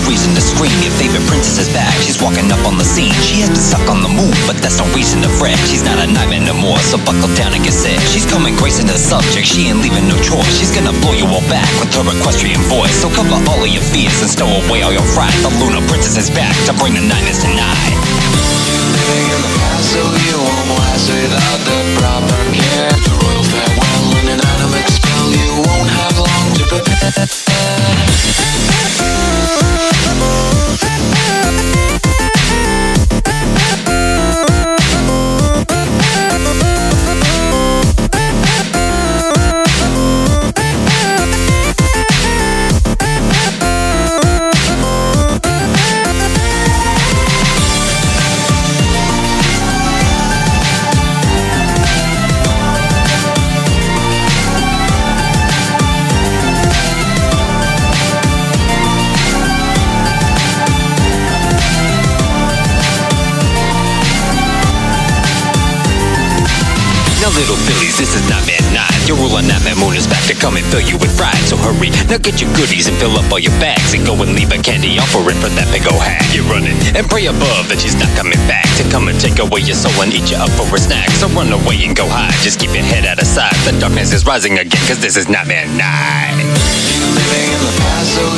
reason to scream. Your favorite princess is back, she's walking up on the scene. She has been stuck on the move, but that's no reason to fret. She's not a nightmare no more, so buckle down and get set. She's coming gracing the subject, she ain't leaving no choice. She's gonna blow you all back with her equestrian voice. So cover all of your fears and stow away all your fright. The Lunar Princess is back to bring the nightness tonight. Living in the past, so you won't last without the proper care. The royal farewell and an animate spell, you won't have long to prepare. Now little fillies, this is Nightmare Night. Your ruler Nightmare Moon is back to come and fill you with fright. So hurry, now get your goodies and fill up all your bags. And go and leave a candy offering for that big ol' hag. You're running and pray above that she's not coming back to come and take away your soul and eat you up for a snack. So run away and go hide, just keep your head out of sight. The darkness is rising again, cause this is Nightmare Night. Living in the past, so